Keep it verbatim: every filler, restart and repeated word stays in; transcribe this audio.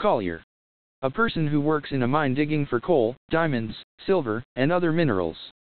Collier. A person who works in a mine digging for coal, diamonds, silver, and other minerals.